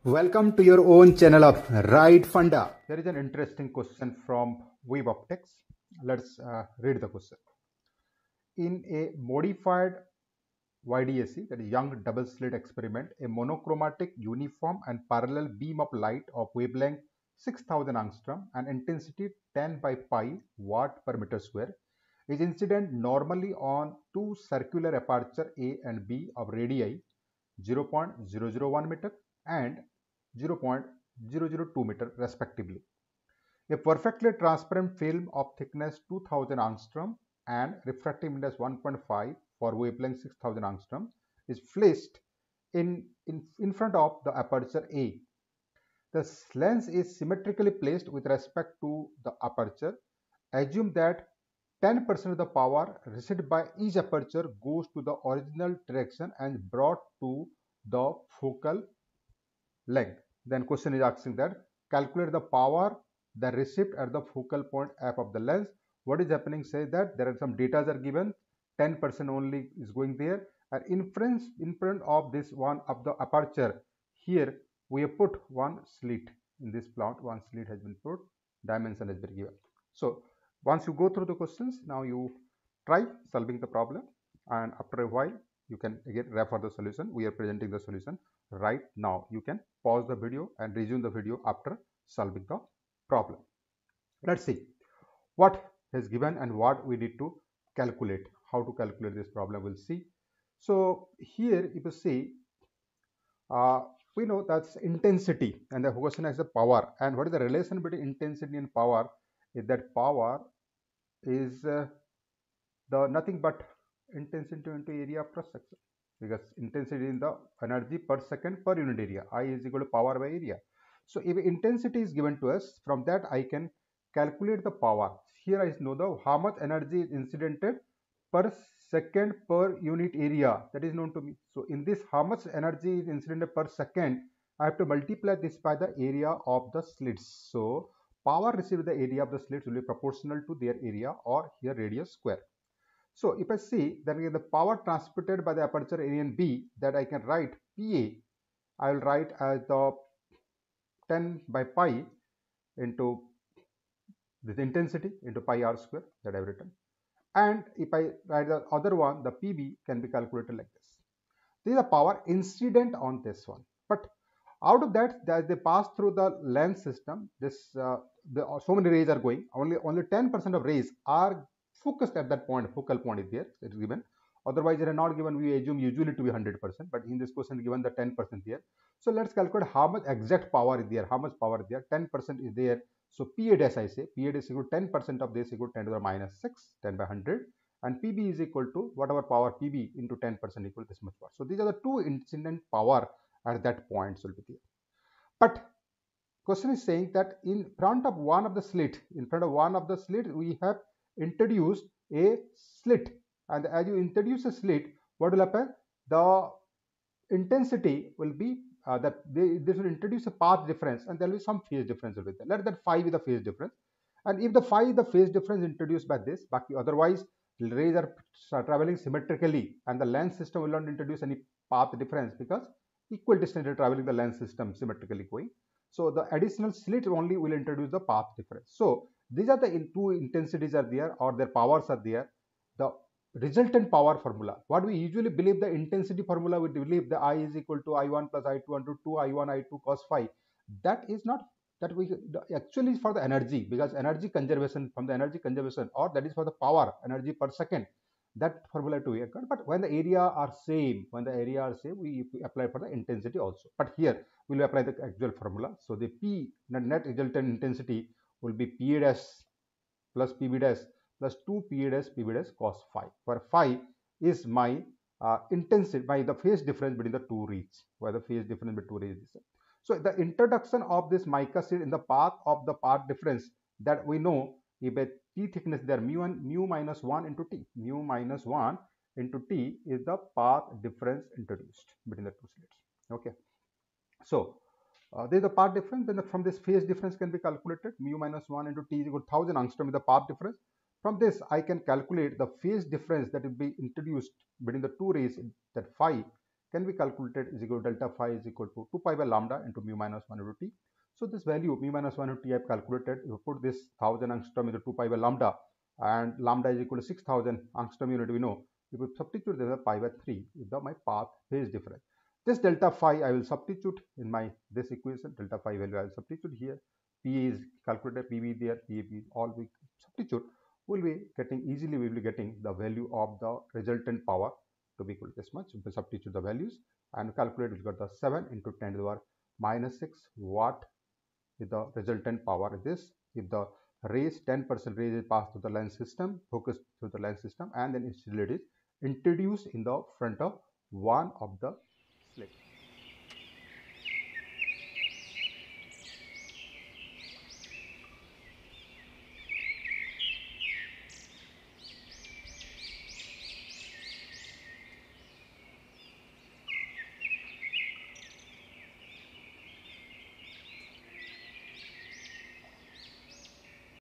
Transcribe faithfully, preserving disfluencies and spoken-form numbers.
Welcome to your own channel of Right Funda. There is an interesting question from Web Optics. Let's uh, read the question. In a modified Y D A C, that is Young Double Slit experiment, a monochromatic, uniform and parallel beam of light of wavelength six thousand angstrom and intensity ten by pi watt per meter square is incident normally on two circular aperture A and B of radii zero point zero zero one meter and zero point zero zero two meter respectively. A perfectly transparent film of thickness two thousand angstrom and refractive index one point five for wavelength six thousand angstrom is placed in, in, in front of the aperture A. The lens is symmetrically placed with respect to the aperture. Assume that ten percent of the power received by each aperture goes to the original direction and brought to the focal length. Then question is asking that calculate the power that received at the focal point F of the lens. What is happening? Say that there are some data are given, ten percent only is going there, and in front in front of this one of the aperture, here we have put one slit in this plot. One slit has been put, dimension has been given. So once you go through the questions, now you try solving the problem, and after a while you can again refer the solution. We are presenting the solution right now. You can pause the video and resume the video after solving the problem. Let's see what is given and what we need to calculate. How to calculate this problem, we'll see. So here if you see, uh, we know that's intensity and the question is the power, and what is the relation between intensity and power is that power is uh, the nothing but intensity into area of cross section, because intensity in the energy per second per unit area. I is equal to power by area. So if intensity is given to us, from that I can calculate the power. Here I know the how much energy is incidented per second per unit area, that is known to me. So in this how much energy is incidented per second, I have to multiply this by the area of the slits. So power received the area of the slits will be proportional to their area, or here radius square. So if I see that the power transmitted by the aperture A and B, that I can write P A, I will write as the ten by pi into this intensity into pi r square, that I have written. And if I write the other one, the P B can be calculated like this. This is the power incident on this one. But out of that, as they pass through the lens system, this uh, the, so many rays are going. Only only ten percent of rays are focused at that point. Focal point is there. It's given. Otherwise, it is not given. We assume usually to be one hundred percent. But in this question, given the ten percent there. So let's calculate how much exact power is there. How much power is there? ten percent is there. So P A dash I say. P A dash is equal to ten percent of this equal to ten to the minus six, ten by one hundred. And P B is equal to whatever power P B into ten percent equal to this much power. So these are the two incident power at that point will be there. But question is saying that in front of one of the slit, in front of one of the slit, we have introduced a slit. And as you introduce a slit, what will happen? The intensity will be uh, that they, this will introduce a path difference, and there will be some phase difference with it. Let that phi be the phase difference. And if the phi is the phase difference introduced by this, but otherwise rays are traveling symmetrically, and the lens system will not introduce any path difference because equal distance are traveling the lens system symmetrically going. So the additional slit only will introduce the path difference. So these are the in two intensities are there, or their powers are there. The resultant power formula, what we usually believe the intensity formula, we believe the I is equal to I one plus I two under two I one I two cos phi. That is not that we actually is for the energy, because energy conservation, from the energy conservation, or that is for the power energy per second, that formula to be occurred. But when the area are same, when the area are same, we, we apply for the intensity also. But here we will apply the actual formula. So the P, the net resultant intensity will be P A dash plus P B dash plus two P A dash P B dash cos phi, where phi is my uh, intensity by the phase difference between the two rays, where the phase difference between two rays is. So the introduction of this mica sheet in the path of the path difference, that we know if a T thickness there, mu one mu minus one into T, mu minus one into T is the path difference introduced between the two slits. Okay. So uh, there is the path difference. Then the, from this phase difference can be calculated. Mu minus one into T is equal to one thousand angstrom is the path difference. From this, I can calculate the phase difference that will be introduced between the two rays, that phi can be calculated is equal to delta phi is equal to two pi by lambda into mu minus one into t. So this value mu minus one into t I have calculated. You put this one thousand angstrom into two pi by lambda, and lambda is equal to six thousand angstrom unit we know. You could substitute this as pi by three with the my path phase difference. This delta phi I will substitute in my this equation. Delta phi value I will substitute here. P is calculated, P V there, P A P all we substitute. Will be getting easily we will be getting the value of the resultant power to be equal to this much. We substitute the values and calculate. We got the seven into ten to the power minus six watt with the resultant power is this. If the rays ten percent rays is passed through the lens system, focused through the lens system, and then it is introduced in the front of one of the slit.